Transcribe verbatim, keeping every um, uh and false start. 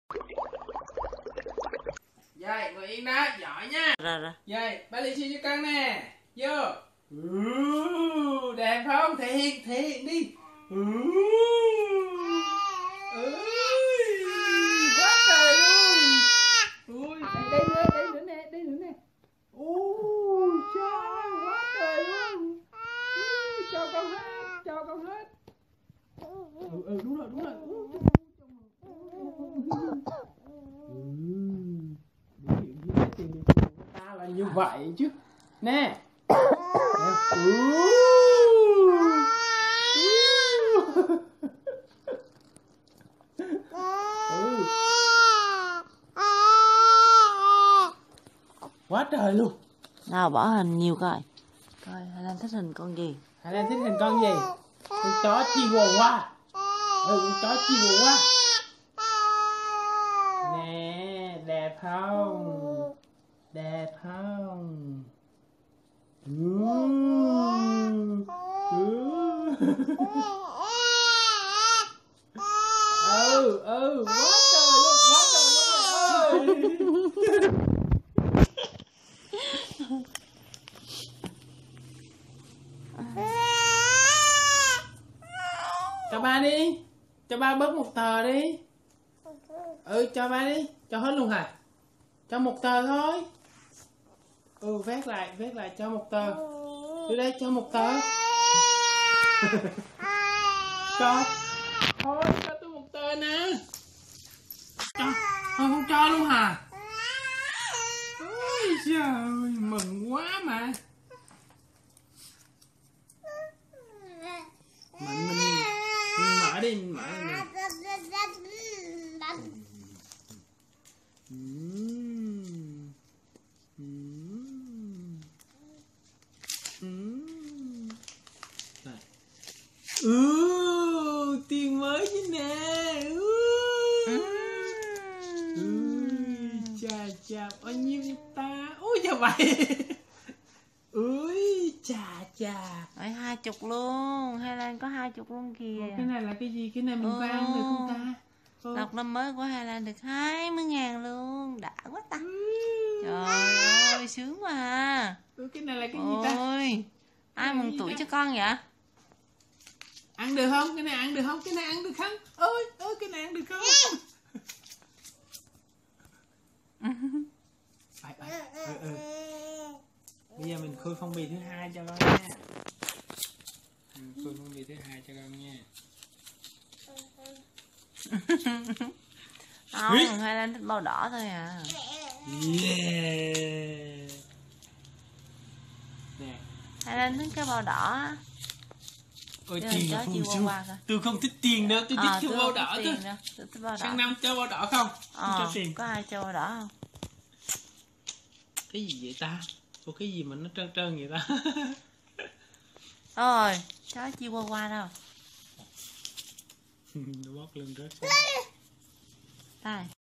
Dây, ngồi yên đó, giỏi nha. Ra ra. Dây, ba lì xì cho con nè. Vô. Uh, đẹp không? Thể hiện, thể hiện đi. Uh, ui, quá trời luôn. Ui, đây, đây nữa, đây nữa nè, đây nữa nè. Ui, trời, quá trời luôn. Ui, cho con hết, cho con hết. Ừ, ừ, đúng rồi, đúng rồi. Ta là như vậy chứ nè. Ừ. Quá trời luôn. Nào bỏ hình nhiều coi. Coi Hà Lan thích hình con gì? Hà Lan thích hình con gì? Con chó Chihuahua. Ừ, con chó Chihuahua. Nè, đẹp không? Đẹp không? Ừ. Ừ. Ừ, ừ, quá trời luôn, quá trời luôn mày ơi. Cho ba đi. Cho ba bớt một tờ đi. Ừ, cho ba đi. Cho hết luôn hả? Cho một tờ thôi. Ừ, vét lại, vét lại cho một tờ. Đưa đây cho một tờ. Cho. Thôi, cho tôi một tờ nè. Cho. Thôi không cho luôn hả? Ôi trời ơi, mừng quá mà. Mình, mình, mình mở đi, mình mở đi nè. Uhm. Uhm. Uhm. Ừ, tiền mới chứ nè. Ừ. Ui, chà chà, bao nhiêu ta? Ôi chà vậy. Ui, chà chà. Ôi, hai chục luôn. Hà Lan có hai chục luôn kìa. Ồ, cái này là cái gì? Cái này mình có ăn được không ta? Ồ. Lộc năm mới của Hà Lan được hai mươi ngàn luôn. Đã quá ta. Ừ. Trời ơi, sướng quá à. Ừ, cái này là cái gì ta? Ôi, ai mừng tuổi cho con vậy? Ăn được không? Cái này ăn được không? Cái này ăn được không? Ôi, ôi, cái này ăn được không? Phải, phải. Ừ, ừ. Bây giờ mình khui phong bì thứ hai cho con nha. Mình khui phong bì thứ hai cho con nha. Không, Hà Lan thích màu đỏ thôi à. Yeah. Nè. Hà Lan thích cái màu đỏ. Ôi tiền là phù su. Tôi không thích tiền đâu, tôi thích À, cái màu đỏ thôi. Sang năm cho màu đỏ không? À, cho tiền. có ai cho màu đỏ không? Cái gì vậy ta? Ủa cái gì mà nó trơn trơn vậy ta? Rồi, chó Chihuahua đâu? Nó bóp lưng rớt. Đây.